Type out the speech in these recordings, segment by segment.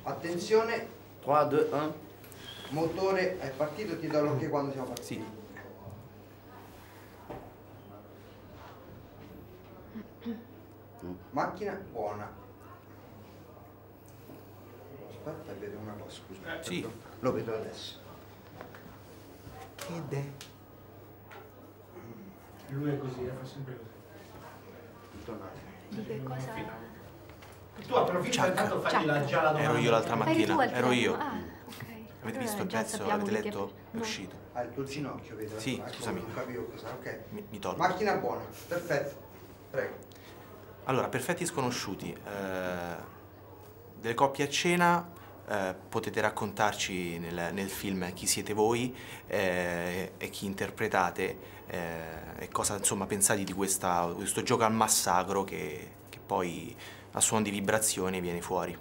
Attenzione. 3, 2, 1. Motore è partito, ti do l'ok quando siamo partiti. Sì. Macchina buona. Aspetta, vedo una cosa, scusa. Sì. Lo vedo adesso. Ed è? Lui è così, fa sempre così. Di che cosa? Tu approfitta intanto fagli già la domanda. Ero io l'altra mattina, ero io. Ah, ok. Avete visto il pezzo? Avete letto? È uscito. Ah, il tuo ginocchio, vedo. Sì, scusami. Non capivo cosa, ok. Mi tolgo. Macchina buona, perfetto. Prego. Allora, perfetti sconosciuti. Delle coppie a cena, potete raccontarci nel film chi siete voi e chi interpretate e cosa insomma pensate di questo gioco al massacro che poi a suono di vibrazioni viene fuori.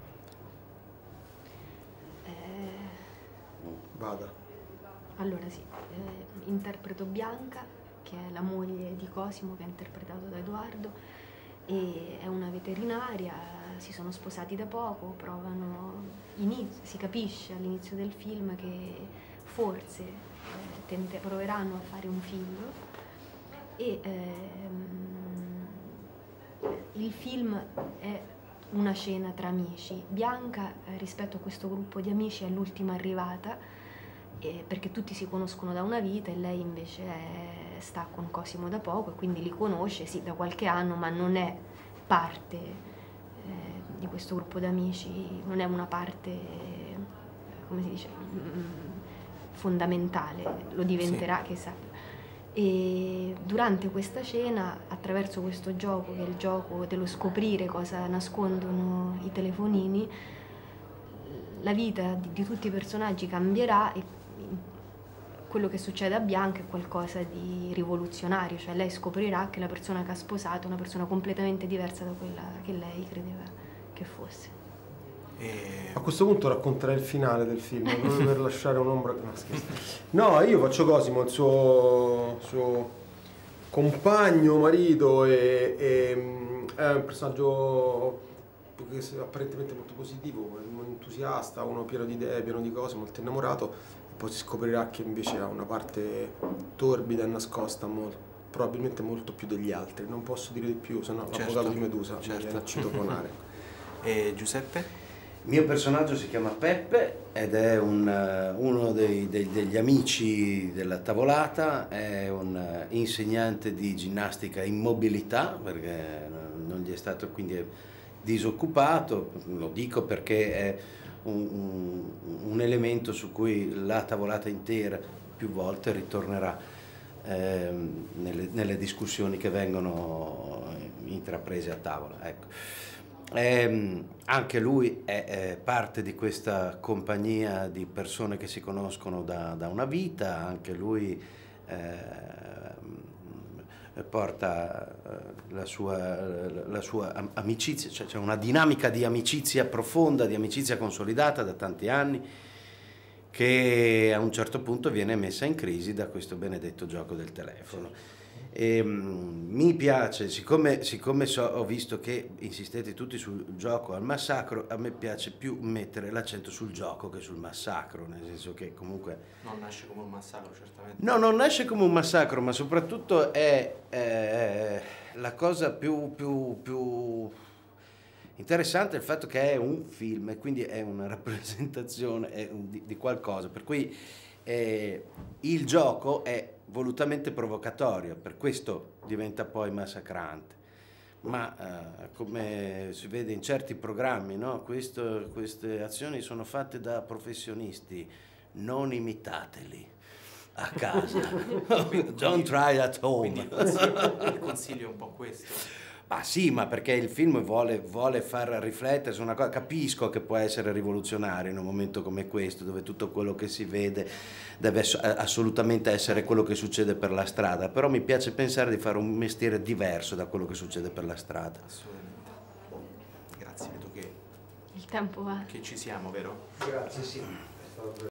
Vada. Allora sì, interpreto Bianca, che è la moglie di Cosimo, che è interpretato da Edoardo, e è una veterinaria, si sono sposati da poco, si capisce all'inizio del film che forse proveranno a fare un figlio e il film è una cena tra amici. Bianca rispetto a questo gruppo di amici è l'ultima arrivata, perché tutti si conoscono da una vita e lei invece sta con Cosimo da poco e quindi li conosce sì da qualche anno, ma non è parte di questo gruppo d'amici, non è una parte, come si dice, fondamentale, lo diventerà, sì. Che sa. E durante questa cena, attraverso questo gioco, che è il gioco dello scoprire cosa nascondono i telefonini, la vita di tutti i personaggi cambierà e quello che succede a Bianca è qualcosa di rivoluzionario, cioè lei scoprirà che la persona che ha sposato è una persona completamente diversa da quella che lei credeva che fosse. A questo punto racconterai il finale del film, proprio per lasciare un'ombra. No, scherzo. No, io faccio Cosimo, il suo compagno, marito, è un personaggio apparentemente molto positivo, un entusiasta, uno pieno di idee, pieno di cose, molto innamorato. Poi si scoprirà che invece ha una parte torbida e nascosta, probabilmente molto più degli altri. Non posso dire di più, se no l'avvocato di Medusa mi viene a citofonare. E Giuseppe? Il mio personaggio si chiama Peppe ed è uno degli amici della tavolata, è un insegnante di ginnastica in mobilità, perché non gli è stato, quindi è disoccupato, lo dico perché è un elemento su cui la tavolata intera più volte ritornerà nelle discussioni che vengono intraprese a tavola. Ecco. Anche lui è parte di questa compagnia di persone che si conoscono da una vita, anche lui porta la sua amicizia, cioè c'è una dinamica di amicizia profonda, di amicizia consolidata da tanti anni, che a un certo punto viene messa in crisi da questo benedetto gioco del telefono. E, mi piace, siccome ho visto che insistete tutti sul gioco al massacro, a me piace più mettere l'accento sul gioco che sul massacro, nel senso che comunque... Non nasce come un massacro, certamente. No, non nasce come un massacro, ma soprattutto è la cosa più interessante è il fatto che è un film e quindi è una rappresentazione di qualcosa, per cui il gioco è volutamente provocatorio, per questo diventa poi massacrante. Ma come si vede in certi programmi, no? Queste azioni sono fatte da professionisti, non imitateli a casa. Don't try at home. Il consiglio è un po' questo. Ma sì, ma perché il film vuole far riflettere su una cosa. Capisco che può essere rivoluzionario in un momento come questo, dove tutto quello che si vede deve assolutamente essere quello che succede per la strada, però mi piace pensare di fare un mestiere diverso da quello che succede per la strada. Assolutamente. Grazie, vedo che Il tempo va. ci siamo, vero? Grazie, sì.